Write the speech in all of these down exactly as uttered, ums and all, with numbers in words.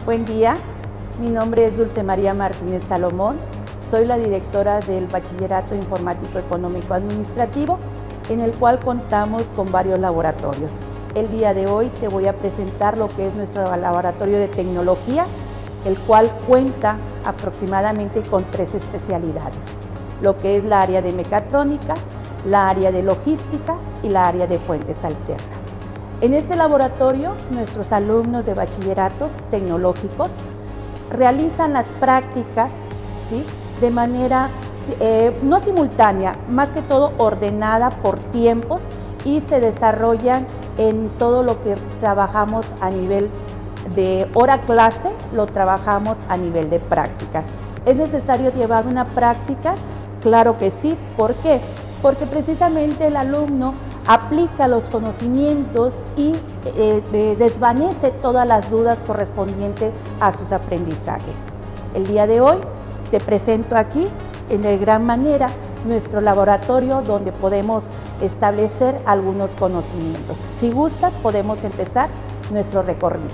Buen día, mi nombre es Dulce María Martínez Salomón, soy la directora del Bachillerato Informático Económico Administrativo, en el cual contamos con varios laboratorios. El día de hoy te voy a presentar lo que es nuestro laboratorio de tecnología, el cual cuenta aproximadamente con tres especialidades, lo que es la área de mecatrónica, la área de logística y la área de fuentes alternas. En este laboratorio, nuestros alumnos de bachilleratos tecnológicos realizan las prácticas, ¿sí?, de manera eh, no simultánea, más que todo ordenada por tiempos, y se desarrollan en todo lo que trabajamos a nivel de hora clase, lo trabajamos a nivel de práctica. ¿Es necesario llevar una práctica? Claro que sí. ¿Por qué? Porque precisamente el alumno aplica los conocimientos y eh, desvanece todas las dudas correspondientes a sus aprendizajes. El día de hoy te presento aquí, en de gran manera, nuestro laboratorio donde podemos establecer algunos conocimientos. Si gustas, podemos empezar nuestro recorrido.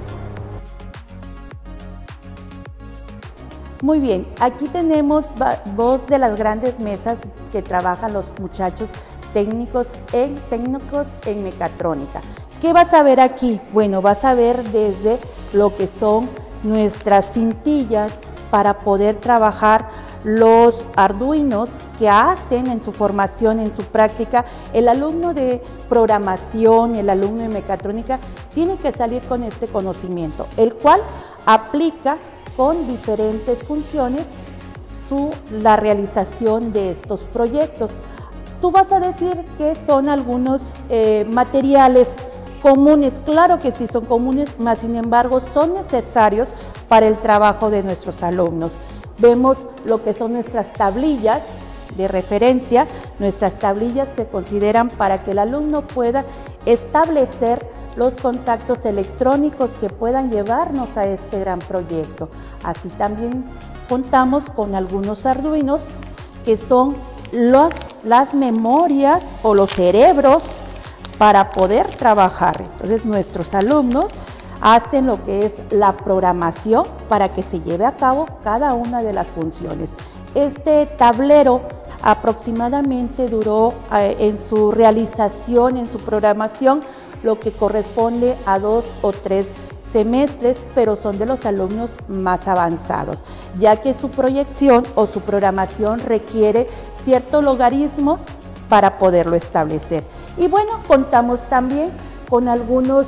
Muy bien, aquí tenemos dos de las grandes mesas que trabajan los muchachos técnicos en, técnicos en mecatrónica. ¿Qué vas a ver aquí? Bueno, vas a ver desde lo que son nuestras cintillas para poder trabajar los arduinos que hacen en su formación, en su práctica. El alumno de programación, el alumno de mecatrónica, tiene que salir con este conocimiento, el cual aplica con diferentes funciones su, la realización de estos proyectos. Tú vas a decir que son algunos eh, materiales comunes. Claro que sí son comunes, mas sin embargo son necesarios para el trabajo de nuestros alumnos. Vemos lo que son nuestras tablillas de referencia. Nuestras tablillas se consideran para que el alumno pueda establecer los contactos electrónicos que puedan llevarnos a este gran proyecto. Así también contamos con algunos arduinos que son los, las memorias o los cerebros para poder trabajar. Entonces nuestros alumnos hacen lo que es la programación para que se lleve a cabo cada una de las funciones. Este tablero aproximadamente duró eh, en su realización, en su programación, lo que corresponde a dos o tres semestres, pero son de los alumnos más avanzados, ya que su proyección o su programación requiere ciertos logaritmos para poderlo establecer. Y bueno, contamos también con algunos,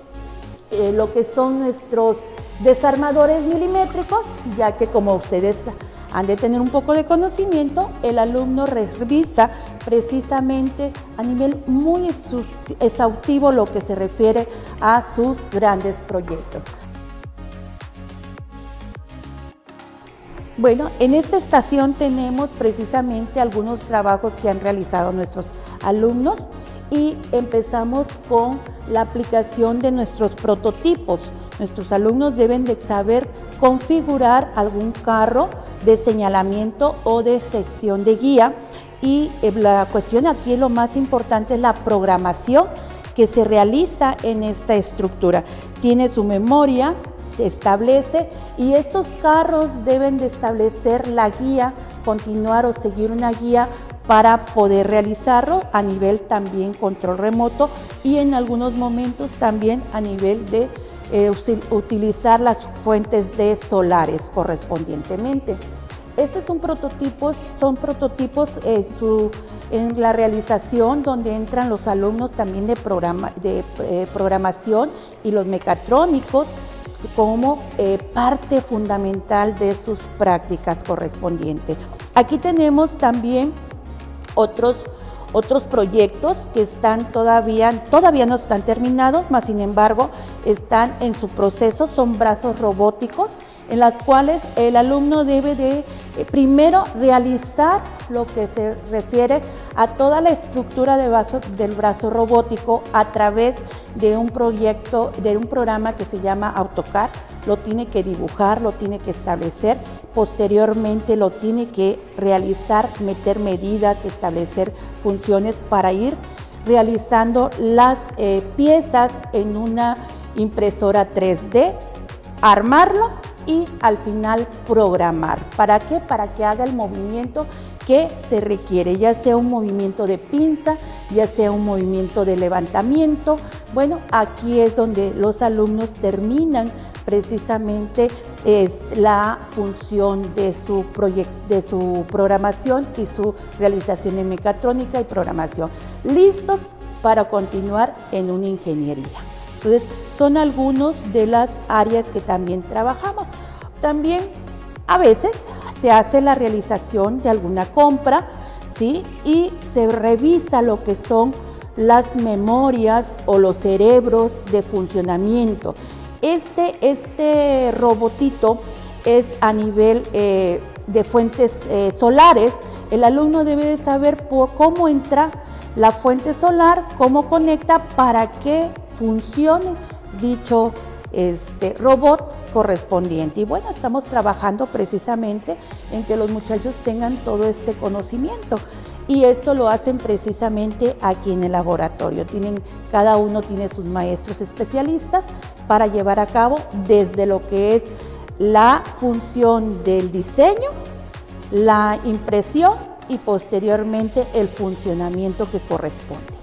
eh, lo que son nuestros desarmadores milimétricos, ya que como ustedes han de tener un poco de conocimiento, el alumno revisa precisamente a nivel muy exhaustivo lo que se refiere a sus grandes proyectos. Bueno, en esta estación tenemos precisamente algunos trabajos que han realizado nuestros alumnos y empezamos con la aplicación de nuestros prototipos. Nuestros alumnos deben de saber configurar algún carro de señalamiento o de sección de guía, y la cuestión aquí, lo más importante, es la programación que se realiza en esta estructura. Tiene su memoria, se establece, y estos carros deben de establecer la guía, continuar o seguir una guía para poder realizarlo a nivel también control remoto, y en algunos momentos también a nivel de eh, utilizar las fuentes de solares correspondientemente. Estos son prototipos, son prototipos en, su, en la realización donde entran los alumnos también de, programa, de eh, programación y los mecatrónicos como eh, parte fundamental de sus prácticas correspondientes. Aquí tenemos también otros, otros proyectos que están todavía, todavía no están terminados, mas sin embargo están en su proceso. Son brazos robóticos en las cuales el alumno debe de eh, primero realizar lo que se refiere a toda la estructura de brazo, del brazo robótico a través de un proyecto, de un programa que se llama AutoCAD. Lo tiene que dibujar, lo tiene que establecer, posteriormente lo tiene que realizar, meter medidas, establecer funciones para ir realizando las eh, piezas en una impresora tres D armarlo y al final programar. ¿Para qué? Para que haga el movimiento que se requiere, ya sea un movimiento de pinza, ya sea un movimiento de levantamiento. Bueno, aquí es donde los alumnos terminan precisamente es la función de su, de su programación y su realización en mecatrónica y programación. Listos para continuar en una ingeniería. Entonces, son algunos de las áreas que también trabajamos. También a veces se hace la realización de alguna compra, ¿sí? Y se revisa lo que son las memorias o los cerebros de funcionamiento. Este, este robotito es a nivel eh, de fuentes eh, solares. El alumno debe de saber por cómo entra la fuente solar, cómo conecta para que funcione dicho este, robot correspondiente. Y bueno, estamos trabajando precisamente en que los muchachos tengan todo este conocimiento. Y esto lo hacen precisamente aquí en el laboratorio. Tienen, cada uno tiene sus maestros especialistas para llevar a cabo desde lo que es la función del diseño, la impresión y posteriormente el funcionamiento que corresponde.